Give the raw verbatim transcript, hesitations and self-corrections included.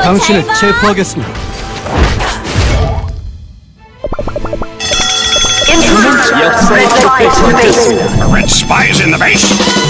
당신을 체포하겠습니다. Intruder. 역사의 기록을 지켰습니다. Red spies in the base.